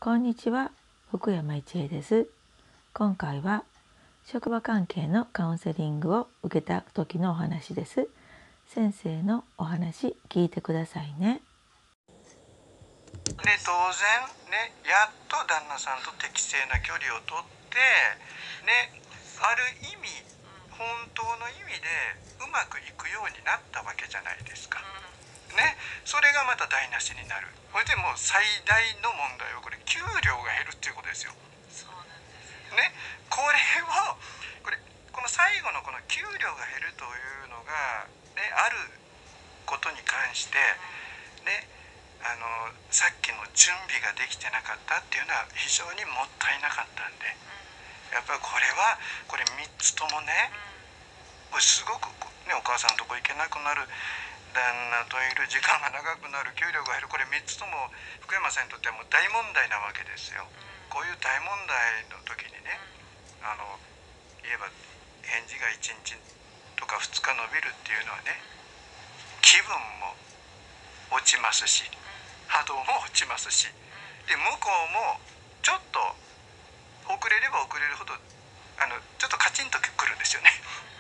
こんにちは、福山一恵です。今回は職場関係のカウンセリングを受けた時のお話です。先生のお話聞いてくださいね。 当然ね、やっと旦那さんと適正な距離をとってね、ある意味本当の意味でうまくいくようになったわけじゃないですか。ね、それがまた台無しになる。これでもう最大の問題はこれ給料が減るっていうことですよ。 そうなんですよ。 ね、この最後のこの給料が減るというのが、ね、あることに関してね、さっきの準備ができてなかったっていうのは非常にもったいなかったんで、やっぱりこれ3つともね、これすごくね、お母さんのとこ行けなくなる、旦那といる時間が長くなる、給料が減る、これ3つとも福山さんにとってはもう大問題なわけですよ。こういう大問題の時にね、言えば返事が1日とか2日伸びるっていうのはね、気分も落ちますし波動も落ちますし、で向こうもちょっと遅れれば遅れるほどちょっとカチンとくるんですよね。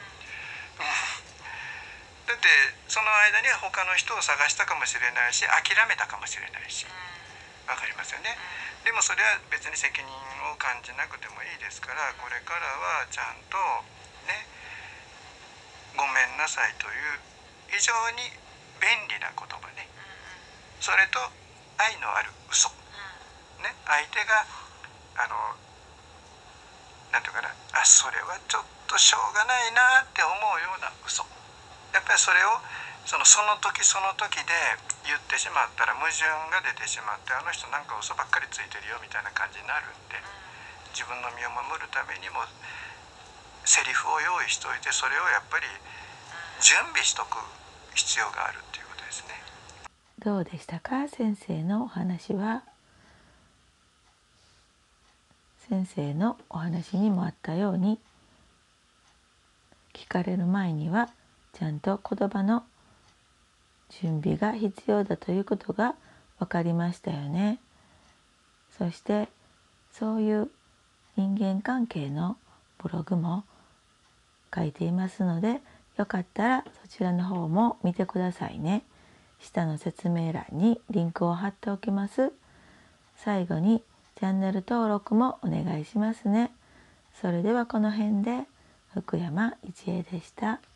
だってその間に他の人を探したかもしれないし、諦めたかもしれないし、わかりますよね。でもそれは別に責任を感じなくてもいいですから、これからはちゃんとね、ごめんなさいという非常に便利な言葉ね、それと愛のある嘘ね、相手がなんていうかな、それはちょっとしょうがないなって思うような嘘、やっぱりそれをその時その時で言ってしまったら矛盾が出てしまって、あの人なんか嘘ばっかりついてるよみたいな感じになるんで、自分の身を守るためにもセリフを用意しといて、それをやっぱり準備しとく必要があるっていうことですね。 どうでしたか、先生のお話は。先生のお話にもあったように、聞かれる前にはちゃんと言葉の準備が必要だということが分かりましたよね。そしてそういう人間関係のブログも書いていますので、よかったらそちらの方も見てくださいね。下の説明欄にリンクを貼っておきます。最後にチャンネル登録もお願いしますね。それではこの辺で福山一恵でした。